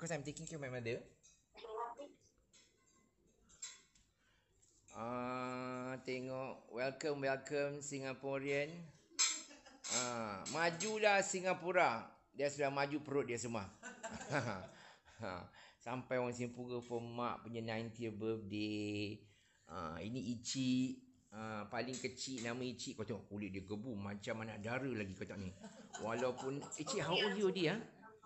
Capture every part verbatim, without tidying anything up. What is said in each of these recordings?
because I'm taking care of my mother. Ah, tengok. Welcome, welcome Singaporean. Ah, majulah Singapura. Dia sudah maju perut dia semua. Sampai orang Singapura for mak punya ninetieth birthday. Ah, ini Ichi. Ah, paling kecil nama Ichi. Kau tengok kulit dia gebu macam anak dara lagi kau tengok ni. Walaupun Ichi, how old you dia?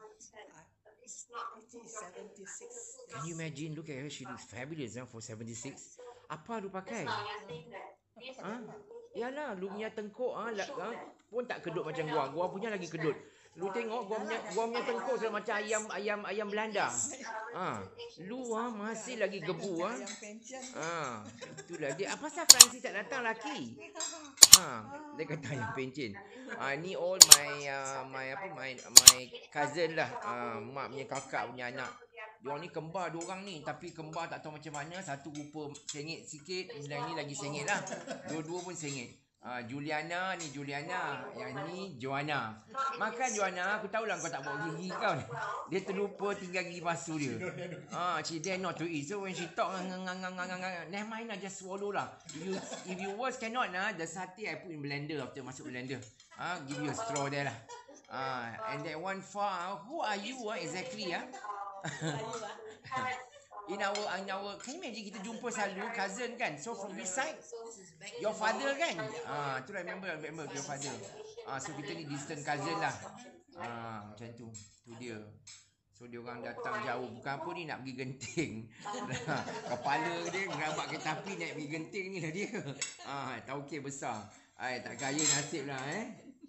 seventy-six. Can you imagine? Look at her. She looks fabulous huh, for seventy-six. Apa lu pakai? Ha? Yalah, lu punya tengkuk ah, ha, ha, pun tak kedut macam gua. Gua punya lagi kedut. Lu tengok gua punya gua punya tengkuk sudah macam ayam ayam ayam Belanda. Ha. Lu ah ha, masih lagi gebu ah. Ha. Itulah dia. Apa pasal Francis tak datang laki? Ha, dia kata ayam pencen. Ah ha, ni all my uh, my apa my my cousin lah. Uh, mak punya kakak punya anak. Diorang ni kembar dua orang ni. Tapi kembar tak tahu macam mana. Satu rupa sengit sikit. Yang ni lagi sengit lah. Dua-dua pun sengit. Uh, Juliana ni Juliana. Yang ni Joanna. Makan Joanna. Aku tahulah kau tak bawa gigi kau ni. Dia terlupa tinggal gigi pasu dia. Ah, uh, she dare not to eat. So when she talk, never mind lah, just swallow lah. If you if you worse cannot lah, the satay I put in blender after masuk blender. Ah, uh, give you a straw there lah. Ah, uh, and that one far. Who are you ah exactly ah? In our, in our, can you imagine kita jumpa selalu cousin kan? So from which side? Your father kan? Ah, tu I remember, I remember your father. Ah, so kita ni distant cousin lah. Ah, macam tu. Tu dia. So dia orang datang jauh, bukan apa ni nak pergi Genting. Kepala dia gerabak kereta api naik pergi Genting ni lah dia. Ah, tauke besar. Ai, tak kaya nasib lah eh.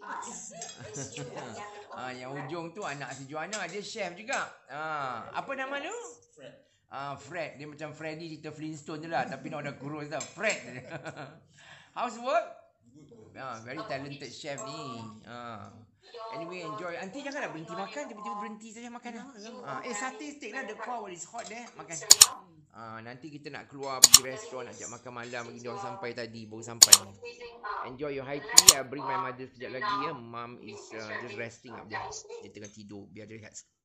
Ah, yang ujung tu anak si Joanna, dia chef juga. Ah, apa nama tu? Fred. Ah, Fred. Dia macam Freddy cerita Flintstone je lah, tapi nak dah kurus tau. Fred. How's work? Ah, very talented chef ni. Ah. Anyway, enjoy. Nanti janganlah berhenti makan, tiba-tiba berhenti saja makan. Ah, eh, satay steak lah, the core is hot there. Makan. Ah, nanti kita nak keluar pergi restoran, nak ajak makan malam. Bagi dia orang sampai tadi, baru sampai. Enjoy your high tea. I'll bring my mother sekejap lagi ya. Mom is uh, just resting up there. Dia tengah tidur. Biar dia rehat